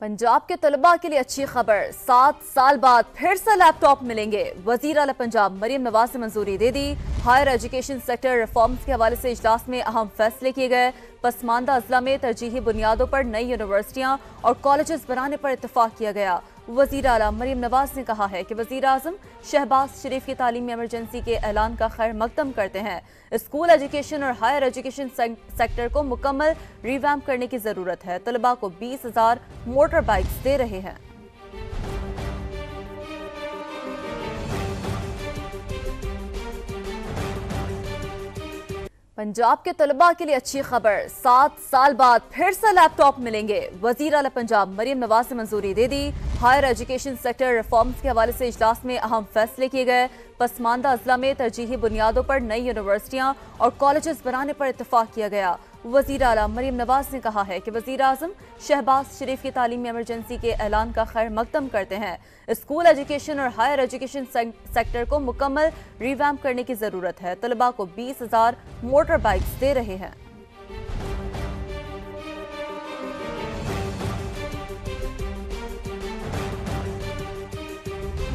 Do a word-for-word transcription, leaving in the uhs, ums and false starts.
पंजाब के तलबा के लिए अच्छी खबर, सात साल बाद फिर से लैपटॉप मिलेंगे। वजीर आला पंजाब मरियम नवाज ने मंजूरी दे दी। हायर एजुकेशन सेक्टर रिफॉर्म्स के हवाले से इजलास में अहम फैसले किए गए। पसमानदा अजला में तरजीही बुनियादों पर नई यूनिवर्सिटियां और कॉलेजेस बनाने पर इत्तफाक किया गया। वजीर आला मरियम नवाज ने कहा है कि वजीर आजम शहबाज शरीफ की तालीमी इमरजेंसी के ऐलान का खैर मकदम करते हैं। स्कूल एजुकेशन और हायर एजुकेशन सेक्टर को मुकम्मल रिवैम्प करने की जरूरत है। तलबा को बीस हजार मोटर बाइक्स दे रहे हैं। पंजाब के तलबा के लिए अच्छी खबर, सात साल बाद फिर से लैपटॉप मिलेंगे। वजीर आला पंजाब मरियम नवाज ने मंजूरी दे दी। हायर एजुकेशन सेक्टर रिफॉर्म्स के हवाले से इजलास में अहम फैसले किए गए। पसमानदा अजला में तरजीही बुनियादों पर नई यूनिवर्सिटियां और कॉलेजेस बनाने पर इत्तफाक किया गया। वजीर आला मरियम नवाज ने कहा है कि वजीर आजम शहबाज शरीफ की तालीमी इमरजेंसी के ऐलान का खैर मकदम करते हैं। स्कूल एजुकेशन और हायर एजुकेशन सेक्टर को मुकम्मल रिवैम्प करने की जरूरत है। तलबा को बीस हजार मोटर बाइक्स दे रहे हैं।